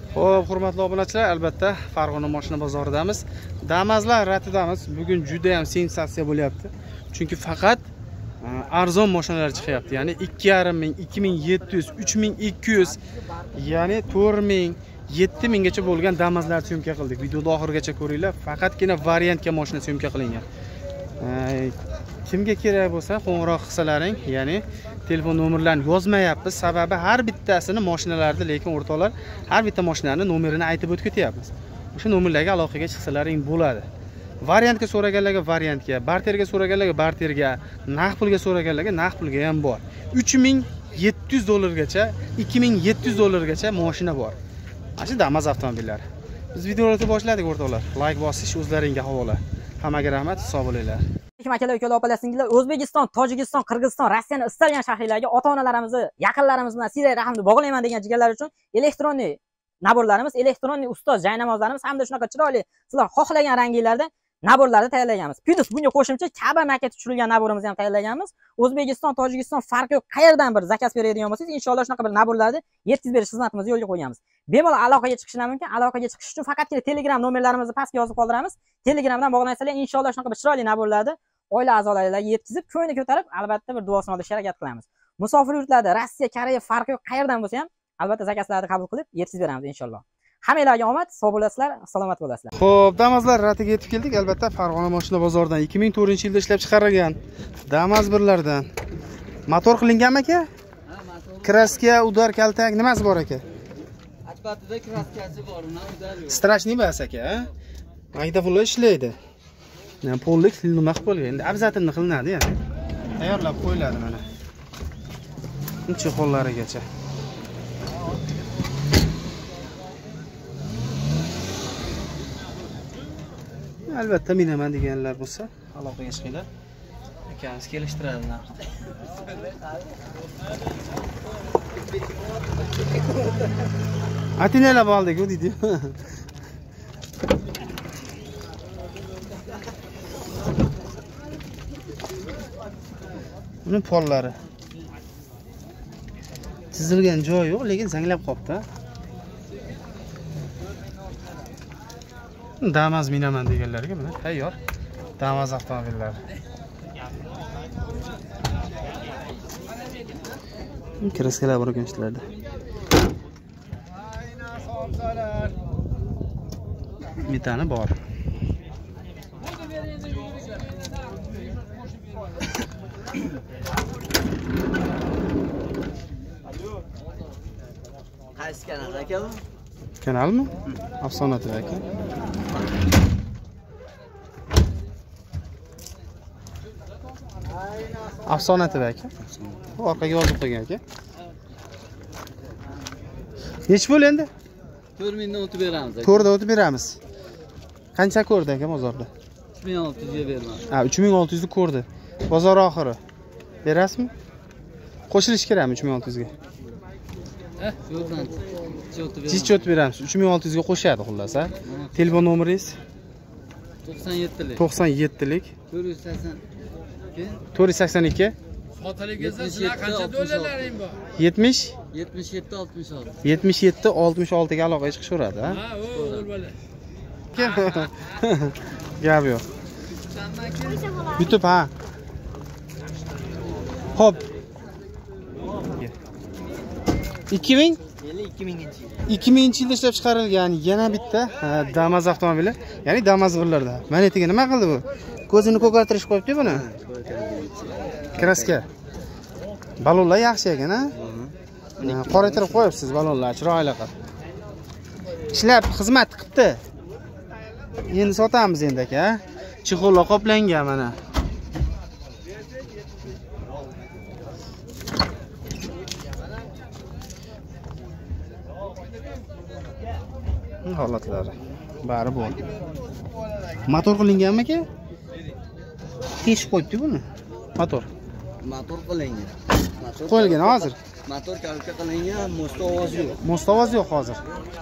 Xo'p, hurmatli obunachilar, albatta Farg'ona mashina bozoridamiz. Damaslar ratidamiz. Bugun juda ham sensatsiya bo'lyapti. Chunki faqat arzon mashinalar chiqyapti. Ya'ni 2,5 ming, 2700, 3200, ya'ni 4000, 7000 gacha bo'lgan Damaslar syomka qildik. Videoda oxirigacha ko'ringlar. Faqatgina variantga mashina syomka qilingan. Kimga kerak bo'lsa qo'ng'iroq qilsalaring, ya'ni telefon nomerlarini yozmayapmiz. Sababi har bittasini mashinalarda, lekin o'rtoqlar har bitta mashinaning nomerini aytib o'tib ketyapmiz. O'sha nomerlarga aloqaga chiqsalaring bo'ladi. Variantga so'raganlarga variantga, barterga so'raganlarga barterga, naqd pulga so'raganlarga naqd pulga ham bor. 3700 dollargacha, 2700 dollargacha mashina bor. Mana shu Damas avtomobillari. Biz videoni boshladik o'rtoqlar. Like bosish o'zlaringizga havola. Hammaga rahmat, sog' bo'linglar. Akalar, ukalar, opalar, singillar, O'zbekiston, Tojikiston, Qirg'iziston, Rossiyaning istalgan shahriylariga ota-onalarimizni, yaqinlarimiz bilan sirli rahmni bog'layman degan jigarlar uchun elektronniy naborlarimiz, elektronniy ustoz jaynamozlarimiz hamda shunaqa chiroyli sizlar xohlagan ranglarda naborlarni tayyorlaganmiz. Plus bunga qo'shimcha Ka'ba maketi tushirilgan naborimizni ham tayyorlaganmiz. O'zbekiston, Tojikiston farqi yo'q. Qayerdan bir zakaz beradigan bo'lsangiz, inshaalloh shunaqa bir naborlarni yetkazib berish xizmatimizni yo'lga qo'yamiz. Bemalol aloqaga chiqishlar mumkin. Aloqaga chiqish uchun faqatgina Telegram nomerlarimizni pastga yozib qoldiramiz. Telegramdan bog'lansanglar, inshaalloh shunaqa bir chiroyli naborlarni oila a'zolariga yetkazib, ko'ngli ko'tarib, albatta bir duosini olishga harakat qilamiz. Musofir yurtlarda Rossiya, Koreya farqi yo'q, qayerdan bo'lsa ham albatta zakazlarni qabul qilib yetkazib beramiz inshaalloh. Hammanglarga omad, sog' bo'lasizlar, salomat bo'lasizlar. Xo'p, Damaslar ratiga yetib keldik. Albatta Farg'ona mashina bozoridan 2004-yilda ishlab chiqarilgan Damas birlardan. Motor qilinganmi aka? Ha, motor. Kraska, udar, kaltak nimasi bor aka? Asbatida kraskasi bor, uni udar yo'q. Strashniy bas aka, ha? Magnitofonlar ishlaydi. Yani pollik nima qilib bo'lgan. Endi abzatinni qilinadi ya. Tayyorlab qo'yiladi mana. Uncha hollarigacha. Albatta minaman deganlar bo'lsa, aloqaga chiqinglar. Akamiz kelishtiradi narxni. Atinela bo'ldi-ku deydi. Buni pollari. Chizilgan joyi yo'q, lekin zanglab qopti. Damas minaman deganlarga mana tayyor Damas avtomobillari. Kraskalar bor ekan ishlarda. Metani bor. Qaysi kanal aka bu? Kanalmi? Afsona TV aka. Afsona TV aka. Orqaga yozib qo'ygan aka. Nech bo'l endi? 4000 dan o'tib beramiz aka. 4 da o'tib beramiz. Qancha ko'rdi aka bozorda? 3600 ga beramiz. Ha, 3600 ni ko'rdi. Bozor oxiri. Berasizmi? Qo'shilish kerakmi 3600 ga? Yo'qdan. Jichcha o'tib beramiz. 3600 ga qo'shadi xullas, ha. Telefon nomeringiz? 97lik. 97lik. 482. 482. Sotiligizda sizlar qancha do'llarlaring bor? 70 77 66. 77 66 ga aloqaga chiqishaveradi, ha. Ha, o'g'il bola. Gap yo'q. YouTube ha. Xo'p. 2000 2000-yilda ishlab chiqarilgan yana bitta Damas avtomobili, ya'ni Damas birlarda. Manetiga nima qildi bu? Ko'zini ko'kartirish qo'yibdi buni. Kraska. Balonlar yaxshi ekan, ha? Qoraytirib qo'yibsiz balonlar, chiroyli qilib. Ishlab xizmat qilibdi. Endi sotamiz endi aka. Chexollar qoplangan mana. Holatlari bari bor. Motor qilinganmi aka? Teshib qo'yibdi buni. Motor qilingan. Qo'yilgan hozir. Motor kalka qilingan, most ovozi yo'q. Most ovozi yo'q hozir.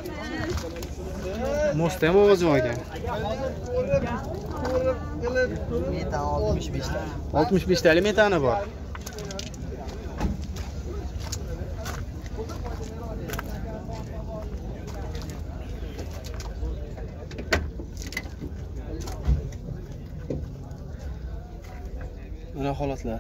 Most ham ovozi yo'q ekan. Metan 65 ta. 65 talik metani bor. holatlar.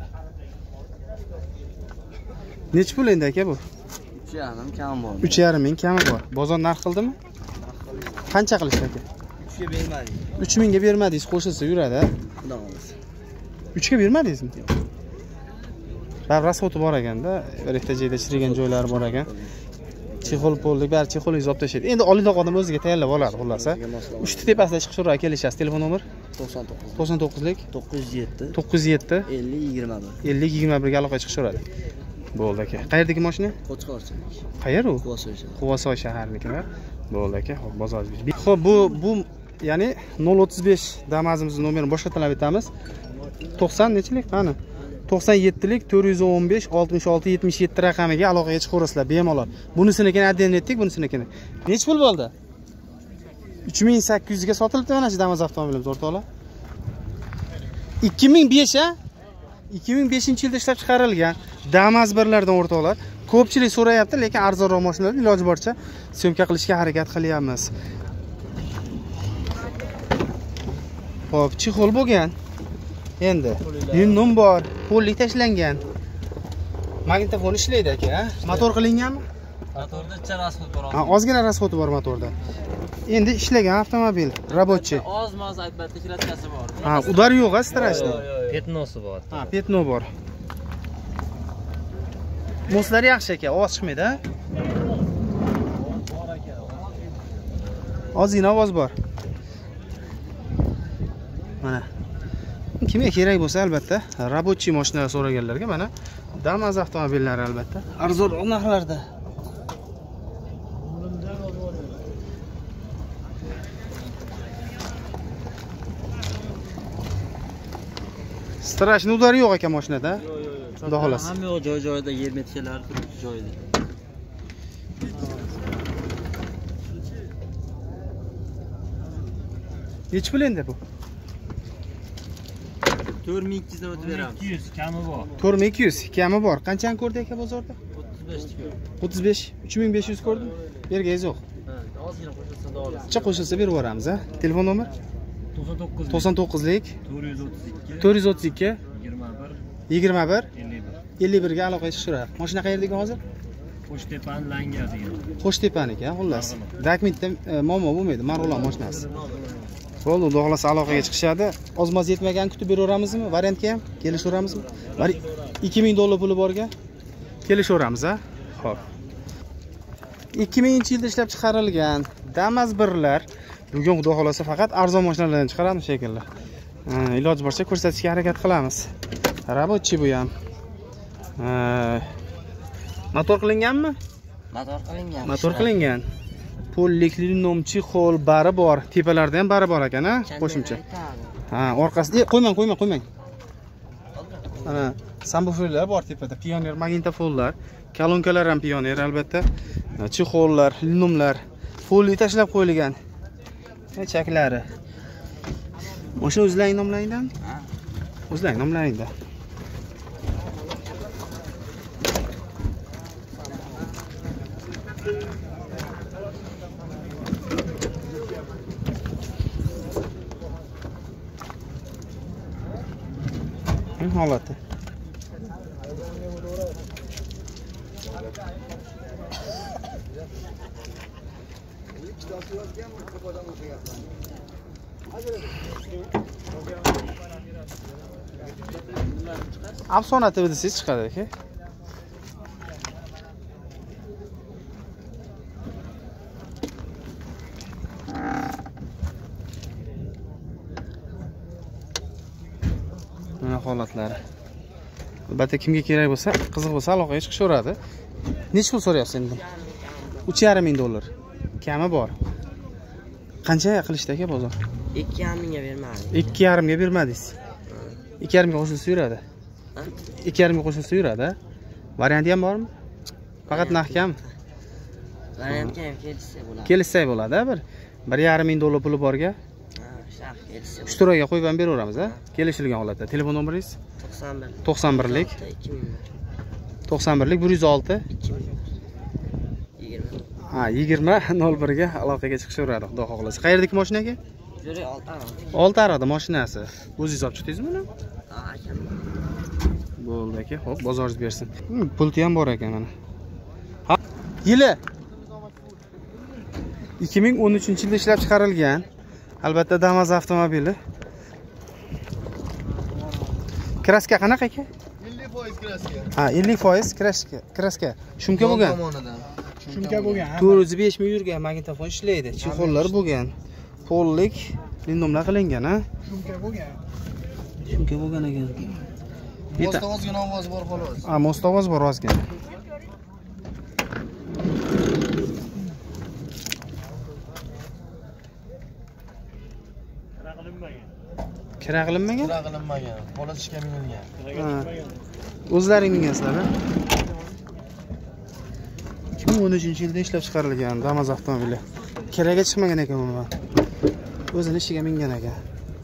Nech pul endi aka bu? 3,5 kam bor. 3,5 ming kami bor. Bozor narx qildimi? Qancha qilishdi aka? 3 ga bermadik. 3 mingga bermadingiz, qo'shilsa yuradi. Xudo xolasa. 3 ga bermadingizmi? Bari rasxoti bor ekanda, bir ikkita joyda chirigan joylari bor ekan. Chexol pollik, bari chexolni olib tashlaydi. Endi oliydoq odam o'ziga tayyorlab oladi, xullas. 3 tepasida chiqish so'rab kelishasiz. Telefon nomer 99 lik 907 907 50 21. 50 21 ga aloqaga chiqish so'radi. Bo'ldi aka. Qayerdagi mashina? Qo'chqorchilik. Qayer u? Quvasoy. Quvasoy shaharnikilar. Bo'ldi aka. Xo'p, bozoringiz. Xo'p, bu ya'ni 035 Damazimizning nomerini boshqa talab etamiz. 90 nechilik? Qani? 97lik 415 66 77 raqamiga aloqaga chiqaverasizlar bemalol. Bunisinikini отдельно etdik, bunisinikini. Nech pul bo'ldi? 3800 ga sotilibdi mana shu Damas avtomobilimiz o'rtoqlar. 2005 a? 2005-yilda ishlab chiqarilgan Damas birlardan o'rtoqlar. Ko'pchilik so'rayapti, lekin arzonroq mashinalarni iloji boricha syomka qilishga harakat qilyapmiz. Xo'p, chexol bo'lgan. Endi yunum bor, pollik tashlangan. Magnitofon ishlaydi aka, motor qilinganmi? Motorda ichcha rasxot bor. Ha, ozgina rasxoti bor motorda. Endi ishlagan avtomobil, rабочий. Oz-moz albatta kilotkasi bor. Ha, udar yo'q, strashni. Petnosi bor. Ha, petno bor. Moslar yaxshi aka, ovoz chiqmaydi, ha? Ozgina ovoz bor. Mana. Kimga kerak bo'lsa albatta, rабочий mashinalar so'raganlarga mana Damas avtomobillari albatta arzon narxlarda. Strashni udari yo'q ekan mashinada. Xudo xolasa. Hamma yo'q joy-joyida yer metkalari turibdi joyida. Nech pul endi bu? 4200 dan o'tib beramiz. 200 kami bor. 4200 kami bor. Qanchani ko'rdi aka bozorda? 35. 3500 ko'rdim. Bergayiz yo'q. Ozgina qo'shilsa da olasiz. Qancha qo'shilsa berib yuboramiz, ha? Telefon nomer? 99 lik 432 21 51 ga aloqaga chiqishadi. Mashina qayerdagi hozir? Qo'shtepan Langa degan. Qo'shtepaniki, xullas. Dokumentda muammo bo'lmaydi, Marg'ilon mashinasi. Bo'ldi, xudo xolasa aloqaga chiqishadi. Ozmoz yetmagan kutib beraveramizmi? Variantga ham kelishaveramizmi? 2000 puli borga kelishaveramiz, ha? Xo'p. 2000-yilda ishlab chiqarilgan Damas birlar bugun xudo xolasa faqat arzon mashinalardan chiqaramiz shekilli. Iloji boricha ko'rsatishga harakat qilamiz. Рабочий bu ham. Motor qilinganmi? Motor qilingan. Motor qilingan. Pollik, linomchi, xol bari bor. Tepalarda ham bari bor ekan, ha? Qo'shimcha. Ha, orqasida qo'ymang. Ana, subwooferlar bor tepada. Pioner magnitofonlar, kolonkalar ham Pioner albatta. Chexollar, linomlar, polli tashlab qo'yilgan. Chaklari. Mashina o'zlaring nomlaringdan? Ha. O'zlaring nomlaringdan. Holati. Afsona TV desiz chiqadi aka. Mana holatlari. Albatta kimga kerak bo'lsa, qiziq bo'lsa aloqaga chiqishaveradi. Nech pul so'rayapsiz endi? 3,5 ming dollar. Kami bor. Qancha qilishdi aka bozor? 2,5 mingga bermadim. 2,5 ga bermadingiz. 2,5 ga qo'shilsa yuradi. 2,5 ga qo'shilsa yuradi. Varianti ham bormi? Faqat narxkami? Variantga ham kelishsa bo'ladi. Kelishsa bo'ladi, bir 1,5 ming dollar puli borga. Sharh kelishsa. Ishtirokga qo'yib ham beraveramiz, ha? Kelishilgan holatda. Telefon nomeringiz? 91 lik 91 lik 106 20. Ha, 20 01 ga aloqaga chiqishaveradi, xudo xohlasa. Qayerdagi mashina aka? Jo'ra 6 Oltiariqda mashinasi. O'zingiz olib chiqdingizmi buni? Ha, akam. Bo'ldi aka. Xo'p, bozoringiz bersin. Pulti ham bor ekan mana. Yili 2013-yilda ishlab chiqarilgan. Albatta Damas avtomobili. Kraska qanaqa aka? 50% kraska. Ha, 50% kraska. Shumka bo'lgan. Shumka bo'lgan. 405 ming yurgan magnitofon ishlaydi. Chexollar bo'lgan. Pollik lindomlar qilingan, ha? Shumka bo'lgan. Shunga bo'lgan ekan. Mostovozgina ovoz bor xolos. Ha, mostovoz bor ozgina. Kira qilinmagan? Kira qilinmagan. Bola ishga minilgan. O'zlaring mingansizlar, ha? 2013-yilda ishlab chiqarilgan Damas avtomobili. Kiraga chiqmagan ekan bu. O'zini ishiga mingan ekan.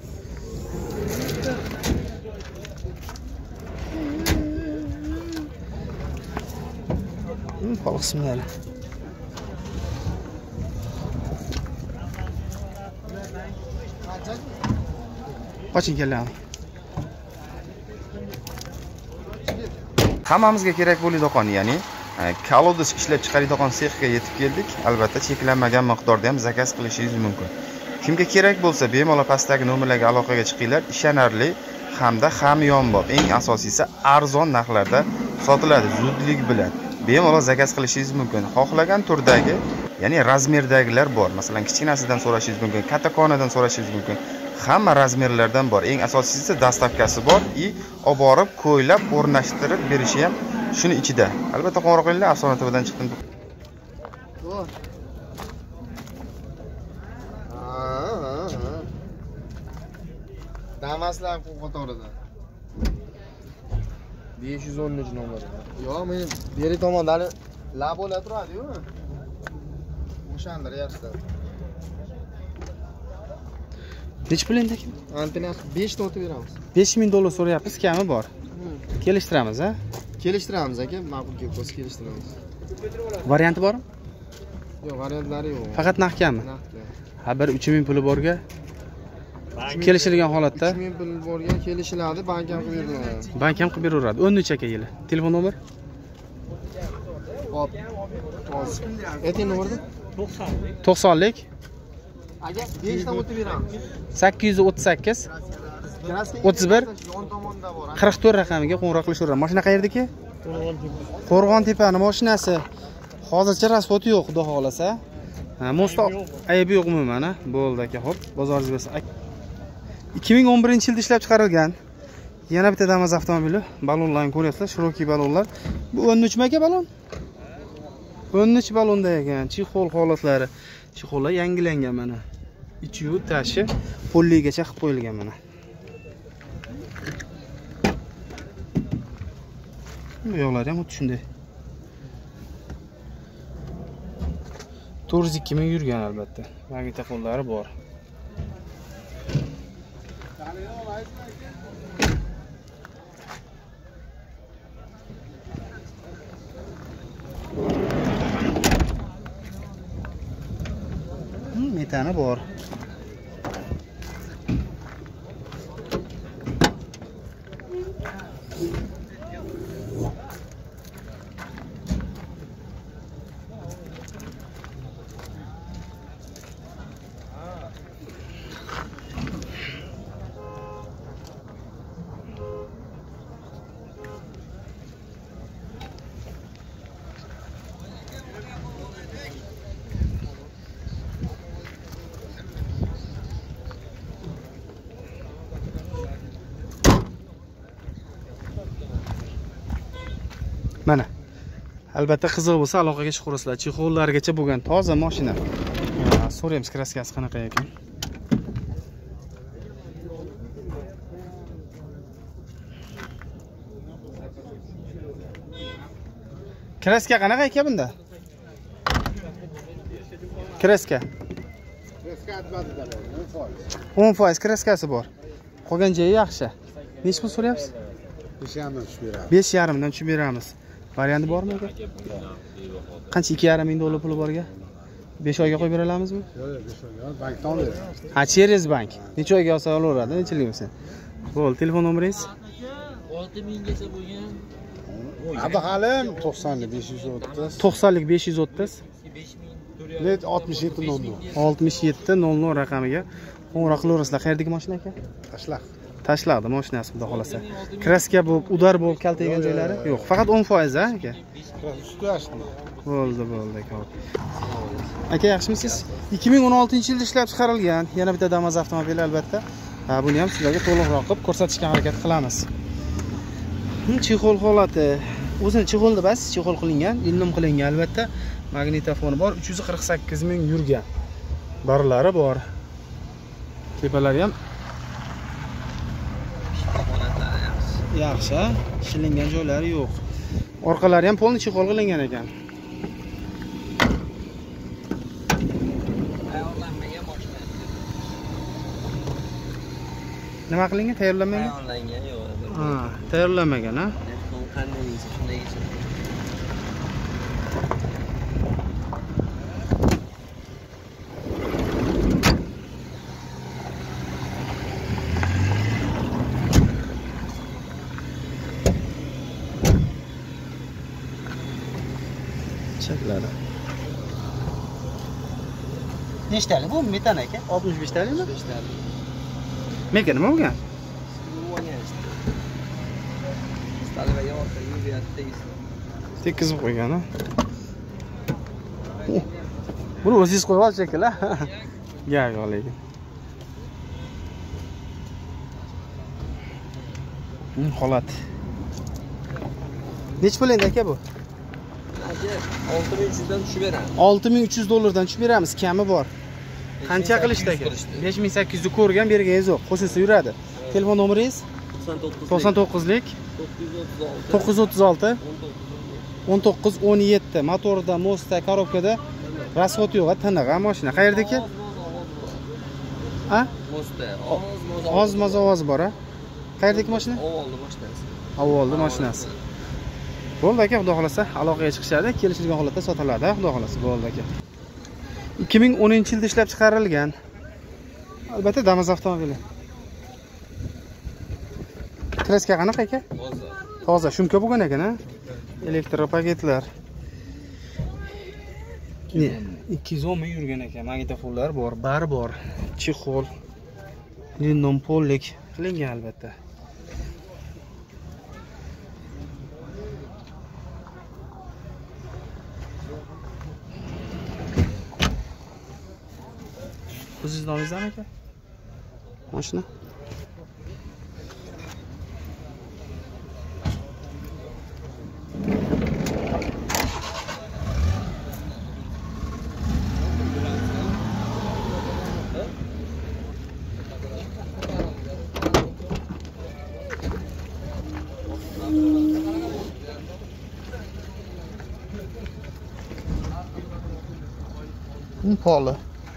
Pol qismlari. Qoching keling. Hammamizga kerak bo'lgan do'kon, ya'ni kolodis ishlab chiqaradigan sexga yetib keldik. Albatta cheklanmagan miqdorda ham zakaz qilishingiz mumkin. Kimga kerak bo'lsa, bemalol pastdagi nomerlarga aloqaga chiqinglar. Ishonarli hamda hamyonbop, eng asosiysi arzon narxlarda sotiladi, zudlik bilan. Bemalol zakaz qilishingiz mumkin. Xohlagan turdagi, ya'ni razmerdagilar bor. Masalan, kichkinasidan so'rashingiz mumkin, kattakonadan so'rashingiz mumkin. Hamma razmerlardan bor. Eng asosiysi dastavkasi bor. Olib borib, ko'ylab, o'rnashtirib berishi ham shuni ichida. Albatta qo'ng'iroq qilinglar, Afsona TVdan chiqdim. Damaslar qatorida. 513 nomeri. Yo'q, men beri tomondan lab bo'la turadi-yu. O'shandiryapsiz. Nech pul endi? Antenasi 5 ta o'tib beramiz. $5000 so'rayapmiz, kami bor. Kelishtiramiz, ha? Kelishtiramiz aka, ma'qul kelib qolsa kelishtiramiz. Varianti bormi? Yo'q, variantlari yo'q. Faqat naqdmi? Naqdga. Ha, bir 3000 puli borga kelishilgan holatda 3000 pul borga kelishiladi, bank ham qilib beriladi. bank ham qilib beraveradi. 13 aka yili. Telefon nomer? Hop. Hozir. Ayting nomerni? 90lik Aka, 5 ta o'tib beramiz. 838 31 yon tomonda bor. 44 raqamiga qo'ng'iroq qilishaveradi. Mashina qayerdaki? Qo'rg'on tepani mashinasi. Hozircha rasvoti yo'q, xudo xolasa. Ha, mosto aybi yo'q umuman, ha? Bo'ldi aka, xo'p, bozoringiz bersin. 2011-yilda ishlab chiqarilgan. Yana bitta Damas avtomobili. Balonlarni ko'ryapsizlar, shirokiy balonlar. Bu 13 mi aka balon? 13 balonda ekan. Chexol holatlari. Chexollar yangilangan mana. Ichi-yu tashi polligacha qilib qo'yilgan mana. Bu yo'llar ham xuddi shunday. 402 ming yurgan albatta. Magnitofonlari bor. Metani bor. Mana. Albatta qiziq bo'lsa aloqaga chiqaverasizlar. Chexollargacha bo'lgan toza mashina. So'raymiz kraskasi qanaqa ekan. Kraska qanaqa ekan bunda? Kraska. Kraska atbatida 10% kraskasi bor. Qolgan joyi yaxshi. Nech pul so'rayapsiz? 5,5 dan tushib beramiz. Varianti bormi aka? Qancha 2,5 ming dollar puli borga? 5 oyga qo'yib bera olamizmi? Yo'q, 5 oyga bankdan oladi. Ha, через bank. Necha oyga olsa olaveradi, nechilik bo'lsa. Bo'ldi, telefon nomeringiz? 6000gacha bo'lgan. Abi halim 90 530. 90lik 530 Net 67 00. 6700 raqamiga qo'ng'iroq qilaverasizlar. Qayerdagi mashina aka? Tashlaq. Tashlaqdi mashinasi xudo xolasa. Kraska bo'lib, udar bo'lib kaltagan joylari yo'q. Faqat 10% a aka. Usti ashli. Bo'ldi aka. Aka yaxshimisiz? 2016-yilda ishlab chiqarilgan yana bitta Damas avtomobili albatta. Buni ham sizlarga to'liqroq qilib ko'rsatishga harakat qilamiz. Chexol holati. O'zini chexolda bas, chexol qilingan, ilnom qilingan albatta. Magnitofoni bor, 348 ming yurgan. Barlari bor. Tepalari ham yaxshi, shilingan joylari yo'q. Orqalari ham polni chexol qilingan ekan. Tayyorlanmagan mashina. Nima qilingan? Tayyorlanmagan? Tayyorlangan yo'q. Ha, tayyorlanmagan, ha? Qanday deysiz, shunday deysiz. Cheklari. Nechtalik bu? Metan aka? 65 talikmi? 65 talik. Meka nima bo'lgan? Talvaga orqaga yurayapti. Tekizib qo'ygan, ha. Buni o'zingiz qo'yib olasiz shekilli. Gap yo'q lekin. Holat. Nech pul endi aka bu? 6300 dan tushib beramiz. 6300 dollardan tushib beramiz, kami bor. Qancha qilishdi aka? 5800 ni ko'rgan, berganingiz yo'q. Qo'shilsa yuradi. Telefon nomeringiz? 99lik 936 19 17. Motorda, mostda, korobkada rasxod yo'q, tiniq mashina. Qayerdaki? Ha? Mostda. Oz ovoz bor, ha? Qayerdaki mashina? Ovoldi mashinasi. Ovoldi mashinasi. Bo'ldi aka, xudo xolasa aloqaga chiqishadi, kelishilgan holatda sotiladi, xudo xolasa. Bo'ldi aka. 2010-yilda ishlab chiqarilgan. Albatta Damas avtomobili. Kraska qanaqa aka? Toza, shumka bo'lgan ekan, ha? Elektropaketlar. Ne? 210 ming yurgan ekan, magnitofonlar bor, bari bor. Chexol, linnom pollik qilingan albatta. O'zingiz nomingizmi aka? Mashina. Polo.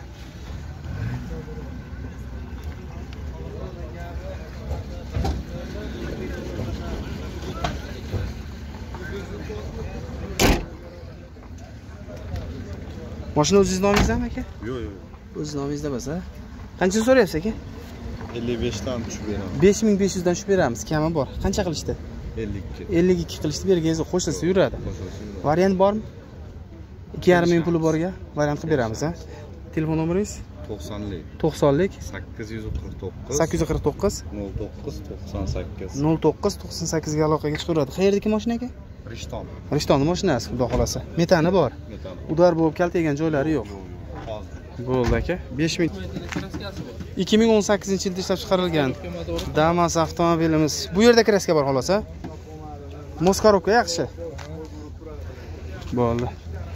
Mashina o'zingiz nomingizmi aka? Yo'q, yo'q. O'z nomingizda emas, ha? Qancha so'rayapsiz aka? 55 dan tushib beraman. 5500 dan tushib beramiz, kami bor. Qancha qilishdi? 52. 52 qilishdi, berganingiz qo'shilsa yuradi. Variant bormi? 2,5 ming puli borga variant qilib beramiz, ha? Telefon nomeringiz? 90lik 90lik 849 849 09 98 09 98 ga aloqaga chiqaveradi. Qayerdagi mashina aka? Rishton. Rishtonni mashinasi, xudo xolasa. Metani bor. Metan. Udar bo'lib kaltagan joylari yo'q. Hozir. Bo'ldi aka. 5000 2018-yilda ishlab chiqarilgan Damas avtomobilimiz. Bu yerda kraska bor xolos, ha? Moskarovka yaxshi. Bo'ldi.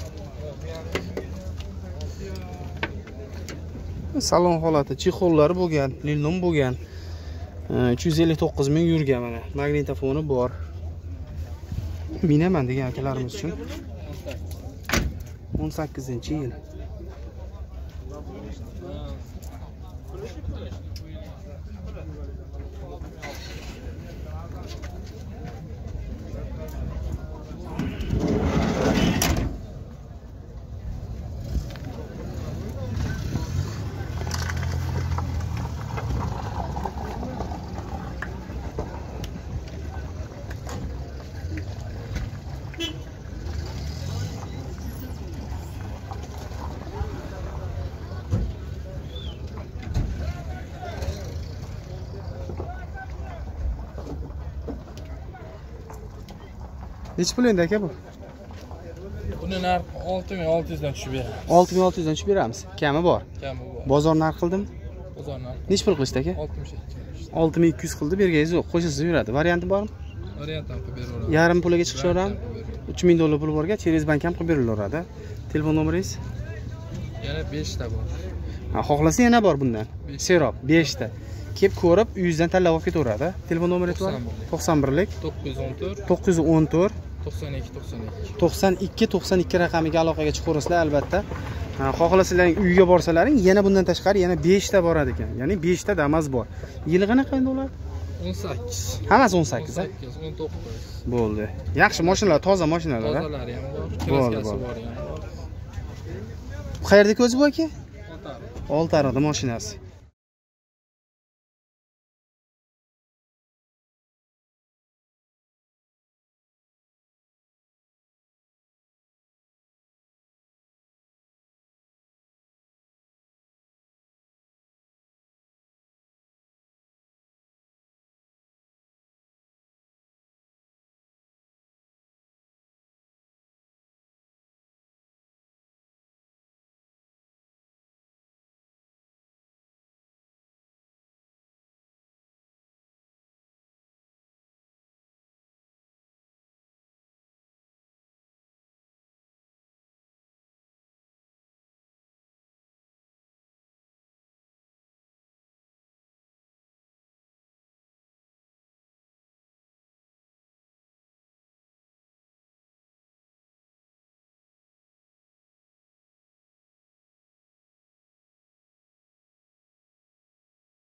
Salon holati, chexollari bo'lgan, lilnom bo'lgan. 359 ming yurgan mana. Magnitofoni bor. Minaman degan akalarimiz uchun 18-yil. Necha pul endi aka bu? Buni narxi 6600 dan tushib beramiz. 6600 dan tushib beramiz. Kami bor. Kami bor. Bozor narx qildim. Bozor narxi Necha pul qilishdi aka? 62. 6200 qildi, berganingiz yo'q. Qo'shilsa yuradi. Varianti bormi? Variant ham qilib beraveramiz. Yarim puliga chiqishaveramiz. $3000 pul borga Cheres bank ham qilib berilaveradi. Telefon nomeringiz? Yana 5 ta bor. Ha, xohlasa yana bor bundan. Serob 5 ta. Kelib ko'rib, uyingizdan tanlab olib ketaveradi. Telefon nomeringiz bor? 91lik 914 914 92 92 raqamiga aloqaga chiqaverasizlar albatta. Xohlasalaring uyga borsalaring yana bundan tashqari yana 5 ta boradi ekan. Ya'ni 5 ta Damas bor. Yili qanaqa endi ular? 18. Hammasi 18 a? 19. Bo'ldi. Yaxshi mashinalar, toza mashinalar a? Tozalari ham bor, Bo'ldi, kraskasi bo'ldi. bor ham bor. Qayerda ko'zi bu aka? Oltiariqda mashinasi.